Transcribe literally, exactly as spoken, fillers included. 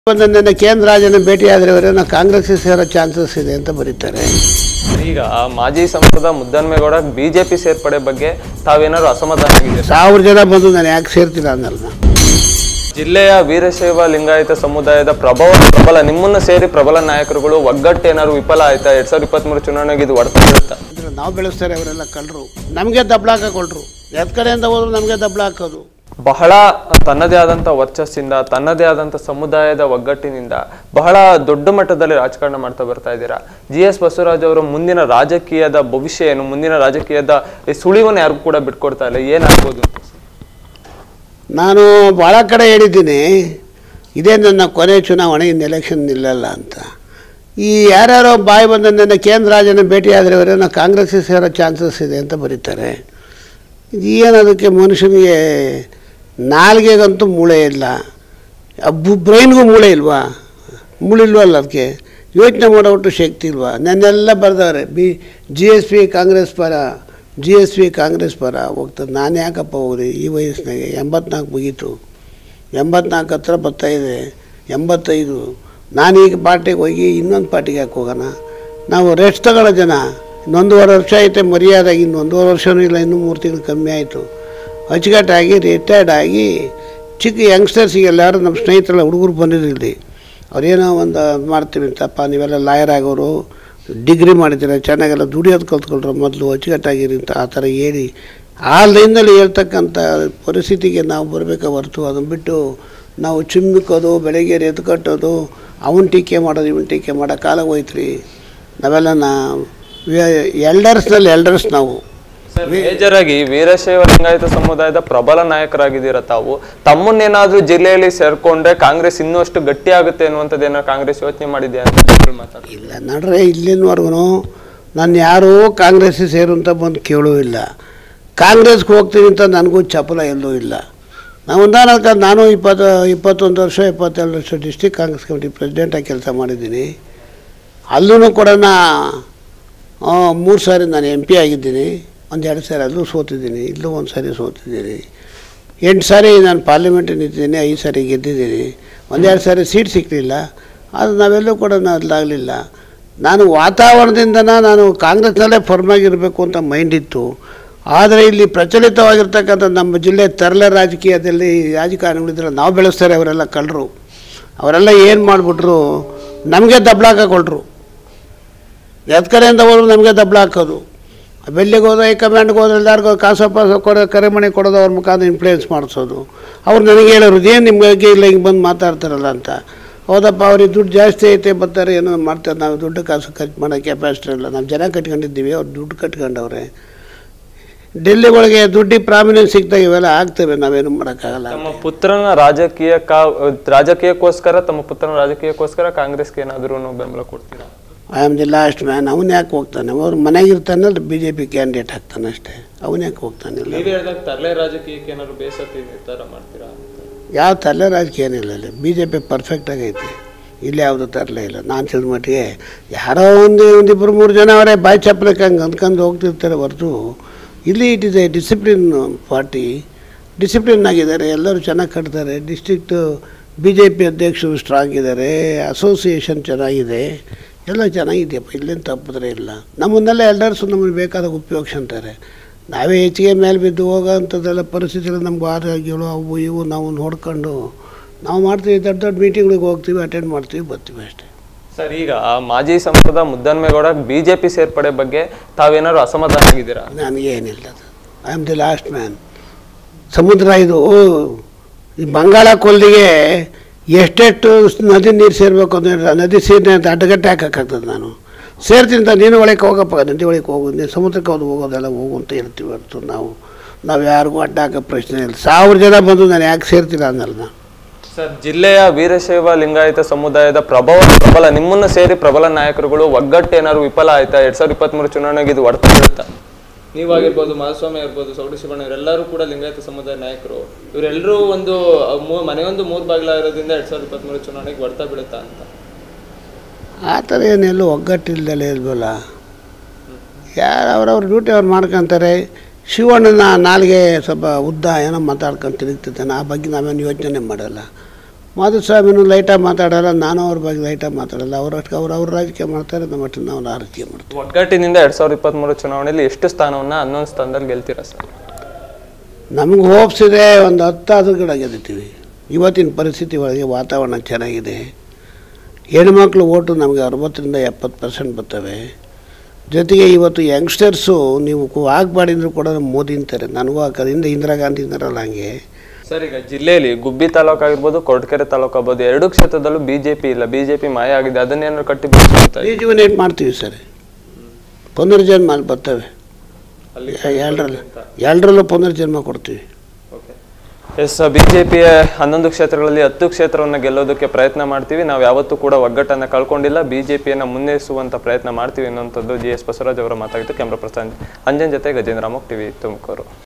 ನನ್ನ ಕೇಂದ್ರ ರಾಜನ ಭೇಟಿಯಾದರೆ ಅವರನ್ನು ಕಾಂಗ್ರೆಸ್ ಸೇರೋ ಚಾನ್ಸಸ್ ಇದೆ ಅಂತ ಬರೀತಾರೆ. ಈಗ ಮಾಜಿ ಸಂಸದ ಮುದ್ದನ್ಮೇಗೌಡ ಬಿಜೆಪಿ ಸೇರ್ಪಡೆ ಬಗ್ಗೆ ತಾವೇನಾದ್ರು ಅಸಮಾಧಾನ ಆಗಿದೆ? ಸಾವಿರ ಜನ ಬಂದು ನಾನು ಯಾಕೆ ಸೇರ್ತಿಲ್ಲ ಅನ್ನಲ್ಲ. ಜಿಲ್ಲೆಯ ವೀರಶೈವ ಲಿಂಗಾಯತ ಸಮುದಾಯದ ಪ್ರಭಾವ ಪ್ರಬಲ ನಿಮ್ಮನ್ನ ಸೇರಿ ಪ್ರಬಲ ನಾಯಕರುಗಳು ಒಗ್ಗಟ್ಟು ಏನಾದ್ರು ವಿಫಲ ಆಯ್ತಾ? ಎರಡ್ ಸಾವಿರದ ಇಪ್ಪತ್ತ್ ಮೂರು ಚುನಾವಣೆಗೆ ಇದು ಹೊಡ್ತಾ ಬೀಳುತ್ತಾ? ನಾವು ಬೆಳೆಸ್ತಾರೆ ಅವರೆಲ್ಲ ಕಳ್ಳರು, ನಮಗೆ ದಬ್ಬಳ ಹಾಕೊಳ್ರು. ಎತ್ ಕಡೆಯಿಂದ ಹೋದ್ರು ನಮಗೆ ದಬ್ಬಳ ಹಾಕೋದು. ಬಹಳ ತನ್ನದೇ ಆದಂಥ ವರ್ಚಸ್ಸಿಂದ ತನ್ನದೇ ಆದಂಥ ಸಮುದಾಯದ ಒಗ್ಗಟ್ಟಿನಿಂದ ಬಹಳ ದೊಡ್ಡ ಮಟ್ಟದಲ್ಲಿ ರಾಜಕಾರಣ ಮಾಡ್ತಾ ಬರ್ತಾ ಇದ್ದೀರಾ. ಜಿ ಎಸ್ ಬಸವರಾಜ್ ಅವರು ಮುಂದಿನ ರಾಜಕೀಯದ ಭವಿಷ್ಯ ಏನು, ಮುಂದಿನ ರಾಜಕೀಯದ ಸುಳಿವನ್ನು ಯಾರಿಗೂ ಕೂಡ ಬಿಟ್ಕೊಡ್ತಾ ಇಲ್ಲ, ಏನಾಗ್ಬೋದು? ನಾನು ಭಾಳ ಕಡೆ ಹೇಳಿದ್ದೀನಿ, ಇದೇ ನನ್ನ ಕೊನೆ ಚುನಾವಣೆ, ಇನ್ನು ಎಲೆಕ್ಷನ್ ನಿಲ್ಲಲ್ಲ ಅಂತ. ಈ ಯಾರ್ಯಾರೋ ಬಾಯಿ ಬಂದ ನನ್ನ ಕೇಂದ್ರ ರಾಜನ ಭೇಟಿಯಾದರೆ ಅವರನ್ನು ಕಾಂಗ್ರೆಸ್ ಸೇರೋ ಚಾನ್ಸಸ್ ಇದೆ ಅಂತ ಬರೀತಾರೆ. ಏನದಕ್ಕೆ ಮನುಷ್ಯನಿಗೆ ನಾಲ್ಗೆಗಂತೂ ಮೂಳೆ ಇಲ್ಲ, ಬು ಬ್ರೈನ್ಗೂ ಮೂಳೆ ಇಲ್ವಾ? ಮೂಳಿಲ್ವಲ್ಲ, ಅದಕ್ಕೆ ಯೋಚನೆ ಮಾಡೋಷ್ಟು ಶಕ್ತಿ ಇಲ್ವಾ? ನನ್ನೆಲ್ಲ ಬರೆದವ್ರೆ B G S P Congress ಪರ, ಜಿ ಎಸ್ ಪಿ ಕಾಂಗ್ರೆಸ್ ಪರ ಹೋಗ್ತದೆ. ನಾನು ಯಾಕಪ್ಪ ಹೋಗ್ರಿ ಈ ವಯಸ್ಸಿನಾಗೆ? ಎಂಬತ್ನಾಲ್ಕು ಮುಗೀತು, ಎಂಬತ್ನಾಲ್ಕು ಹತ್ರ ಬರ್ತಾಯಿದೆ, ಎಂಬತ್ತೈದು. ನಾನೀಗ ಪಾರ್ಟಿಗೆ ಹೋಗಿ ಇನ್ನೊಂದು ಪಾರ್ಟಿಗೆ ಯಾಕೆ ಹೋಗೋಣ? ನಾವು ರೆಸ್ಟ್ ತಗೊಳ್ಳೋ ಜನ. ಇನ್ನೊಂದೂವರೆ ವರ್ಷ ಐತೆ ಮರ್ಯಾದಾಗಿ, ಇನ್ನೊಂದೂವರೆ ವರ್ಷವೂ ಇಲ್ಲ, ಇನ್ನೂ ಮೂರು ತಿಂಗಳು ಕಮ್ಮಿ ಆಯಿತು. ಅಚ್ಚುಕಟ್ಟಾಗಿ ರಿಟೈರ್ಡ್ ಆಗಿ ಚಿಕ್ಕ ಯಂಗ್ಸ್ಟರ್ಸಿಗೆ ಎಲ್ಲರೂ ನಮ್ಮ ಸ್ನೇಹಿತರೆಲ್ಲ ಹುಡುಗರು ಬಂದಿರಲಿ, ಅವ್ರೇನೋ ಒಂದು ಮಾಡ್ತೀವಿ ಅಂತಪ್ಪ, ನೀವೆಲ್ಲ ಲಾಯರ್ ಆಗೋರು, ಡಿಗ್ರಿ ಮಾಡಿದ್ದೀರ, ಚೆನ್ನಾಗೆಲ್ಲ ದುಡಿಯೋದು ಕಲ್ತ್ಕೊಳ್ರು, ಮೊದಲು ಅಚ್ಚುಕಟ್ಟಾಗಿರಿ ಅಂತ ಆ ಥರ ಹೇಳಿ ಆ ಲೈನಲ್ಲಿ ಹೇಳ್ತಕ್ಕಂಥ ಪರಿಸ್ಥಿತಿಗೆ ನಾವು ಬರಬೇಕಾ ಹೊರತು ಅದನ್ನು ಬಿಟ್ಟು ನಾವು ಚಿಮ್ಮಿಕೋದು, ಬೆಳಗ್ಗೆ ಎದ್ದು ಕಟ್ಟೋದು, ಅವನ ಟೀಕೆ ಮಾಡೋದು, ಇವನ್ ಟೀಕೆ ಮಾಡೋ ಕಾಲ ಹೋಯ್ತ್ರಿ. ನಾವೆಲ್ಲ ನಾ ಎಲ್ಡರ್ಸ್ನಲ್ಲಿ ಎಲ್ಡರ್ಸ್ ನಾವು. ಮೇಜರಾಗಿ ವೀರಶೈವ ಲಿಂಗಾಯತ ಸಮುದಾಯದ ಪ್ರಬಲ ನಾಯಕರಾಗಿದ್ದೀರ ತಾವು. ತಮ್ಮನ್ನೇನಾದ್ರೂ ಜಿಲ್ಲೆಯಲ್ಲಿ ಸೇರ್ಕೊಂಡ್ರೆ ಕಾಂಗ್ರೆಸ್ ಇನ್ನೂ ಅಷ್ಟು ಗಟ್ಟಿ ಆಗುತ್ತೆ ಅನ್ನುವಂಥದ್ದು ಏನೋ ಕಾಂಗ್ರೆಸ್ ಯೋಚನೆ ಮಾಡಿದೆ ಅಂತ ಮಾತಾಡ? ಇಲ್ಲ ನಡ್ರೆ, ಇಲ್ಲಿನವರೆಗೂ ನಾನು ಯಾರೂ ಕಾಂಗ್ರೆಸ್ಸಿಗೆ ಸೇರು ಅಂತ ಬಂದು ಕೇಳೂ ಇಲ್ಲ. ಕಾಂಗ್ರೆಸ್ಗೆ ಹೋಗ್ತೀನಿ ಅಂತ ನನಗೂ ಚಪಲ ಎಲ್ಲೂ ಇಲ್ಲ. ನಾವು ಒಂದಾನಕ ನಾನು ಇಪ್ಪತ್ತು ಇಪ್ಪತ್ತೊಂದು ವರ್ಷ ಇಪ್ಪತ್ತೆರಡು ವರ್ಷ ಡಿಸ್ಟಿಕ್ ಕಾಂಗ್ರೆಸ್ ಕಮಿಟಿ ಪ್ರೆಸಿಡೆಂಟಾಗಿ ಕೆಲಸ ಮಾಡಿದ್ದೀನಿ. ಅಲ್ಲೂ ಕೂಡ ನಾ ಮೂರು ಸಾರಿ ನಾನು ಎಂ ಪಿ ಆಗಿದ್ದೀನಿ, ಒಂದು ಎರಡು ಸಾರಿ ಅಲ್ಲೂ ಸೋತಿದ್ದೀನಿ, ಇಲ್ಲೂ ಒಂದು ಸಾರಿ ಸೋತಿದ್ದೀನಿ, ಎಂಟು ಸಾರಿ ನಾನು ಪಾರ್ಲಿಮೆಂಟಿಗೆ ನಿಂತಿದ್ದೀನಿ, ಐದು ಸಾರಿ ಗೆದ್ದಿದ್ದೀನಿ, ಒಂದೆರಡು ಸಾರಿ ಸೀಟ್ ಸಿಕ್ಕಲಿಲ್ಲ. ಅದು ನಾವೆಲ್ಲೂ ಕೂಡ ಅದಾಗಲಿಲ್ಲ. ನಾನು ವಾತಾವರಣದಿಂದನ ನಾನು ಕಾಂಗ್ರೆಸ್ನಲ್ಲೇ ಫರ್ಮಾಗಿರಬೇಕು ಅಂತ ಮೈಂಡ್ ಇತ್ತು. ಆದರೆ ಇಲ್ಲಿ ಪ್ರಚಲಿತವಾಗಿರ್ತಕ್ಕಂಥ ನಮ್ಮ ಜಿಲ್ಲೆ ತರಲೆ ರಾಜಕೀಯದಲ್ಲಿ ರಾಜಕಾರಣಿಗಳಿದ್ರೆ ನಾವು ಬೆಳೆಸ್ತಾರೆ ಅವರೆಲ್ಲ ಕಳ್ಳರು. ಅವರೆಲ್ಲ ಏನು ಮಾಡಿಬಿಟ್ರು, ನಮಗೆ ದಬ್ಬಳ ಹಾಕೊಳ್ರು. ಎತ್ ಕಡೆಯಿಂದ ಹೋದ್ರು ನಮಗೆ ದಬ್ಬಳ ಹಾಕೋದು. ಬೆಲ್ಲಿಗೆ ಹೋದ ಹೈಕಮಾಂಡ್ಗೆ ಹೋದ್ರೆ ಎಲ್ಲರಿಗೂ ಕಾಸು ಪಾಸು ಕೊಡೋ, ಕರೆಮಣಿ ಕೊಡೋದು, ಅವ್ರ ಮುಖಾಂತರ ಇನ್ಫ್ಲೂಯೆನ್ಸ್ ಮಾಡಿಸೋದು. ಅವ್ರು ನನಗೆ ಹೇಳೋರು, ಏನು ನಿಮ್ಮ ಬಗ್ಗೆ ಇಲ್ಲ ಹಿಂಗೆ ಬಂದು ಮಾತಾಡ್ತಾರಲ್ಲ ಅಂತ. ಹೌದಪ್ಪ, ಅವ್ರಿಗೆ ದುಡ್ಡು ಜಾಸ್ತಿ ಐತೆ ಬರ್ತಾರೆ, ಏನೋ ಮಾಡ್ತಾರೆ. ನಾವು ದುಡ್ಡು ಕಾಸು ಖರ್ಚು ಮಾಡೋ ಕೆಪಾಸಿಟಿ ಇಲ್ಲ, ನಾವು ಜನ ಕಟ್ಕೊಂಡಿದ್ದೀವಿ, ಅವ್ರು ದುಡ್ಡು ಕಟ್ಕೊಂಡವ್ರೆ. ಡೆಲ್ಲಿ ಒಳಗೆ ದುಡ್ಡಿಗೆ ಪ್ರಾಮಿನೆನ್ಸ್ ಸಿಗ್ದಾಗ ಇವೆಲ್ಲ ಆಗ್ತವೆ, ನಾವೇನು ಮಾಡೋಕ್ಕಾಗಲ್ಲ. ತಮ್ಮ ಪುತ್ರನ ರಾಜಕೀಯ ರಾಜಕೀಯಕ್ಕೋಸ್ಕರ ತಮ್ಮ ಪುತ್ರನ ರಾಜಕೀಯಕ್ಕೋಸ್ಕರ ಕಾಂಗ್ರೆಸ್ಗೆ ಏನಾದರೂ ಬೆಂಬಲ ಕೊಡ್ತೀರಾ? I am the last man. ಅವನು ಯಾಕೆ ಹೋಗ್ತಾನೆ? ಅವ್ರು ಮನೆಗಿರ್ತಾನೆ, ಬಿ ಜೆ ಪಿ ಕ್ಯಾಂಡಿಡೇಟ್ ಆಗ್ತಾನೆ ಅಷ್ಟೇ. ಅವನು ಯಾಕೆ ಹೋಗ್ತಾನಿಲ್ಲ? ತರಲೆ ರಾಜಕೀಯಕ್ಕೆ ಏನಾದ್ರು ಬೇಸತ್ತು ನಿರ್ಧಾರ ಮಾಡ್ತೀರಾ? ಯಾವ ತರಲೆ ರಾಜಕೀಯ ಏನಿಲ್ಲ ಅಲ್ಲಿ. ಬಿ ಜೆ ಪಿ ಪರ್ಫೆಕ್ಟಾಗೈತೆ, ಇಲ್ಲಿ ಯಾವುದು ತರಲೆ ಇಲ್ಲ. ನಾನು ತಿಳಿದ ಮಟ್ಟಿಗೆ ಯಾರೋ ಒಂದು ಒಂದಿಬ್ಬರು ಮೂರು ಜನ ಅವರೇ ಬಾಯಿ ಚಪ್ಪಲಕ್ಕೆ ಹಂಗೆ ಅಂದ್ಕೊಂಡು ಹೋಗ್ತಿರ್ತಾರೆ ಹೊರತು ಇಲ್ಲಿ it is a discipline party. Discipline ಆಗಿದ್ದಾರೆ, ಎಲ್ಲರೂ ಚೆನ್ನಾಗಿ ಕಟ್ತಾರೆ. ಡಿಸ್ಟ್ರಿಕ್ಟು ಬಿ ಜೆ ಪಿ ಅಧ್ಯಕ್ಷರು ಸ್ಟ್ರಾಂಗ್ ಇದ್ದಾರೆ, ಅಸೋಸಿಯೇಷನ್ ಚೆನ್ನಾಗಿದೆ, ಎಲ್ಲ ಚೆನ್ನಾಗಿದೆಯಪ್ಪ, ಇಲ್ಲೇನು ತಪ್ಪಿದ್ರೆ ಇಲ್ಲ. ನಮ್ಮನ್ನೆಲ್ಲ ಎಲ್ಡರ್ಸು ನಮಗೆ ಬೇಕಾದಾಗ ಉಪಯೋಗಿಸ್ತಾರೆ. ನಾವೇ ಹೆಚ್ಚಿಗೆ ಮೇಲೆ ಬಿದ್ದು ಹೋಗೋಂಥದ್ದೆಲ್ಲ ಪರಿಸ್ಥಿತಿಗಳು ನಮ್ಗೆ ಆರೋಗ್ಯಗಳು ಅವು ಇವು ನಾವು ನೋಡ್ಕೊಂಡು ನಾವು ಮಾಡ್ತೀವಿ. ದೊಡ್ಡ ದೊಡ್ಡ ಮೀಟಿಂಗ್ಗಳಿಗೆ ಹೋಗ್ತೀವಿ, ಅಟೆಂಡ್ ಮಾಡ್ತೀವಿ, ಬರ್ತೀವಿ ಅಷ್ಟೇ. ಸರ್, ಈಗ ಮಾಜಿ ಸಂಸದ ಮುದ್ದನ್ಮೇಗೌಡ ಬಿಜೆಪಿ ಸೇರ್ಪಡೆ ಬಗ್ಗೆ ತಾವೇನಾದ್ರು ಅಸಮಾಧಾನ ಆಗಿದ್ದೀರಾ? ನನಗೇನಿಲ್ಲ, I am the last man. ಸಮುದ್ರ ಇದು ಈ ಬಂಗಾಳ ಕೊಲ್ಲಿಗೆ ಎಷ್ಟೆಷ್ಟು ನದಿ ನೀರು ಸೇರಬೇಕು ಅಂದರೆ ನದಿ ಸೇರಿನ ಅಂತ ಅಡ್ಡಗಟ್ಟೆ ಹಾಕೋಕ್ಕಾಗ್ತದೆ. ನಾನು ಸೇರ್ತೀನಿ ಅಂತ ನೀನು ಒಳಗೆ ಹೋಗಪ್ಪ, ನದಿ ಒಳಗೆ ಹೋಗೋದು, ನೀನು ಸಮುದ್ರಕ್ಕೆ ಹೋದು ಹೋಗೋದೆಲ್ಲ ಹೋಗು ಅಂತ ಹೇಳ್ತೀವಿ ಹೊರತು ನಾವು ನಾವು ಯಾರಿಗೂ ಅಡ್ಡ ಹಾಕೋ ಪ್ರಶ್ನೆ ಇಲ್ಲ. ಸಾವಿರ ಜನ ಬಂದು ನಾನು ಯಾಕೆ ಸೇರ್ತಿಲ್ಲ ಅನ್ನಲ್ಲ ನಾನು. ಸರ್, ಜಿಲ್ಲೆಯ ವೀರಶೈವ ಲಿಂಗಾಯತ ಸಮುದಾಯದ ಪ್ರಭಾವ ಪ್ರಬಲ ನಿಮ್ಮನ್ನ ಸೇರಿ ಪ್ರಬಲ ನಾಯಕರುಗಳು ಒಗ್ಗಟ್ಟು ಏನಾದ್ರು ವಿಫಲ ಆಯ್ತಾ? ಎರಡ್ ಸಾವಿರದ ಇಪ್ಪತ್ತ್ ಮೂರು ಚುನಾವಣೆಗೆ ಇದು ಹೊಡ್ತಾ ಬೀಳುತ್ತಾ? ನೀವಾಗಿರ್ಬೋದು, ಮಾಧುಸ್ವಾಮಿ ಆಗಿರ್ಬೋದು, ಸೌಡಿ ಶಿವಣ್ಣ, ಇವರೆಲ್ಲರೂ ಕೂಡ ಲಿಂಗಾಯತ ಸಮುದಾಯ ನಾಯಕರು. ಇವರೆಲ್ಲರೂ ಒಂದು ಮನೆಯೊಂದು ಮೂರು ಬಾಗಿಲಾಗಿರೋದ್ರಿಂದ ಎರಡ್ ಸಾವಿರದ ಇಪ್ಪತ್ತ್ ಮೂರು ಚುನಾವಣೆಗೆ ಹೊಡ್ತಾ ಬೀಳುತ್ತಾ ಅಂತ ಆ ಥರ ಏನೆಲ್ಲೂ ಒಗ್ಗಟ್ಟಿಲ್ದಲೇ ಇಲ್ವಲ್ಲ. ಯಾರು ಅವ್ರವ್ರ ಡ್ಯೂಟಿ ಅವ್ರು ಮಾಡ್ಕೊತಾರೆ. ಶಿವಣ್ಣನ ನಾಲಿಗೆ ಸ್ವಲ್ಪ ಉದ್ದ ಏನೋ ಮಾತಾಡ್ಕೊಂಡು ತಿರುಗ್ತಿದ್ದಾನೆ, ಆ ಬಗ್ಗೆ ನಾವೇನು ಯೋಚನೆ ಮಾಡಲ್ಲ. ಮಾಧುಸ್ವಾಮಿನೂ ಲೈಟಾಗಿ ಮಾತಾಡೋಲ್ಲ, ನಾನು ಅವ್ರ ಬಗ್ಗೆ ಲೈಟಾಗಿ ಮಾತಾಡೋಲ್ಲ. ಅವ್ರಷ್ಟು ಅವ್ರು ಅವ್ರ ರಾಜಕೀಯ ಮಾಡ್ತಾರೆ, ನಮ್ಮ ಒಟ್ಟು ನಾವು ರಾಜಕೀಯ ಮಾಡ್ತೀವಿ. ಒಗ್ಗಟ್ಟಿನಿಂದ ಎರಡು ಸಾವಿರದ ಇಪ್ಪತ್ತ್ಮೂರು ಚುನಾವಣೆಯಲ್ಲಿ ಎಷ್ಟು ಸ್ಥಾನವನ್ನು ಹನ್ನೊಂದು ಸ್ಥಾನದಲ್ಲಿ ಗೆಲ್ತೀರಾ ಸರ್? ನಮಗೆ ಹೋಪ್ಸ್ ಇದೆ, ಒಂದು ಹತ್ತಾರು ಕಡೆ ಗೆದ್ದಿದ್ದೀವಿ. ಇವತ್ತಿನ ಪರಿಸ್ಥಿತಿ ಒಳಗೆ ವಾತಾವರಣ ಚೆನ್ನಾಗಿದೆ. ಹೆಣ್ಮಕ್ಳು ಓಟು ನಮಗೆ ಅರವತ್ತರಿಂದ ಎಪ್ಪತ್ತು ಪರ್ಸೆಂಟ್ ಬರ್ತವೆ. ಜೊತೆಗೆ ಇವತ್ತು ಯಂಗ್ಸ್ಟರ್ಸು ನೀವು ಆಗಬಾರ್ದಿಂದ್ರೂ ಕೂಡ ಮೋದಿ ಅಂತಾರೆ. ನನಗೂ ಹಾಕೋದ್ರಿಂದ ಇಂದಿರಾ ಗಾಂಧಿ ಇದ್ದಾರಲ್ಲ ಹಂಗೆ. ಸರ್, ಈಗ ಜಿಲ್ಲೆಯಲ್ಲಿ ಗುಬ್ಬಿ ತಾಲೂಕು ಆಗಿರ್ಬೋದು, ಕೊರಟಗೆರೆ ತಾಲೂಕು ಆಗ್ಬೋದು, ಎರಡು ಕ್ಷೇತ್ರದಲ್ಲೂ ಬಿ ಜೆ ಪಿ ಇಲ್ಲ, ಬಿ ಜೆ ಪಿ ಮಾಯ ಆಗಿದೆ. ಅದನ್ನೇನಾದ್ರು ಕಟ್ಟಿ ಬೆಳೆಸ್ಕೊಳ್ತಾ ರಿಜುವಿನೇಟ್ ಮಾಡ್ತೀವಿ ಸರ್. ಪುನರ್ಜನ್ಮ ಅಲ್ಲಿ ಬರ್ತವೆ, ಎರಡರಲ್ಲೂ ಎರಡರಲ್ಲೂ ಪುನರ್ಜನ್ಮ ಕೊಡ್ತೀವಿ. ಎಸ್, ಬಿ ಜೆ ಪಿಯ ಹನ್ನೊಂದು ಕ್ಷೇತ್ರಗಳಲ್ಲಿ ಹತ್ತು ಕ್ಷೇತ್ರವನ್ನು ಗೆಲ್ಲೋದಕ್ಕೆ ಪ್ರಯತ್ನ ಮಾಡ್ತೀವಿ. ನಾವು ಯಾವತ್ತೂ ಕೂಡ ಒಗ್ಗಟ್ಟನ್ನು ಕಳ್ಕೊಂಡಿಲ್ಲ. ಬಿ ಜೆ ಪಿಯನ್ನು ಮುನ್ನಡೆಸುವಂಥ ಪ್ರಯತ್ನ ಮಾಡ್ತೀವಿ ಅನ್ನೋಂಥದ್ದು ಜಿ ಎಸ್ ಬಸವರಾಜ್ ಅವರ ಮಾತಾಗಿತ್ತು. ಕ್ಯಾಮ್ರಾ ಪರ್ಸನ್ ಅಂಜನ್ ಜೊತೆ ಗಜೇಂದ್ರ ಅಮೋಕ್ ಟಿವಿ ತುಮಕೂರು.